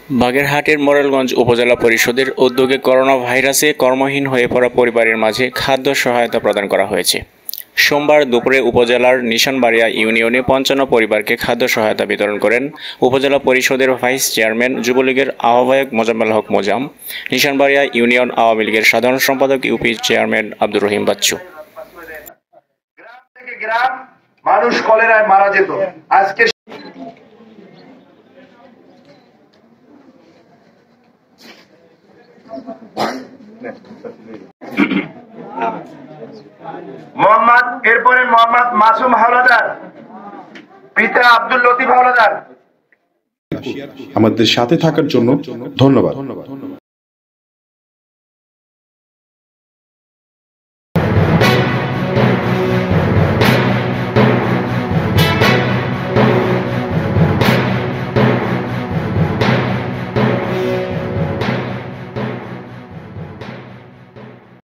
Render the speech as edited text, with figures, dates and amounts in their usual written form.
বাগেরহাটের মোরেলগঞ্জ উপজেলা পরিষদের উদ্যোগে করোনা ভাইরাসে কর্মহীন হয়ে পড়া পরিবারের মাঝে খাদ্য সহায়তা প্রদান করা হয়েছে। সোমবার দুপুরে উপজেলার নিশানবাড়িয়া ইউনিয়নে ৫৫ পরিবারকে খাদ্য সহায়তা বিতরণ করেন উপজেলা পরিষদের ভাইস চেয়ারম্যান যুবলীগের আহ্বায়ক মোজাম্মেল হক মোজাম, নিশানবাড়িয়া ইউনিয়ন আওয়ামী লীগের সাধারণ সম্পাদক ইউপি চেয়ারম্যান আব্দুর রহিম বাচ্চু। গ্রাম থেকে গ্রাম মানুষ কলেরায় মারা যেত, আজকে এরপরে মোহাম্মদ মাসুম হাওলাদার, পিতা আব্দুল লতিফ হাওলাদার। আমাদের সাথে থাকার জন্য ধন্যবাদ।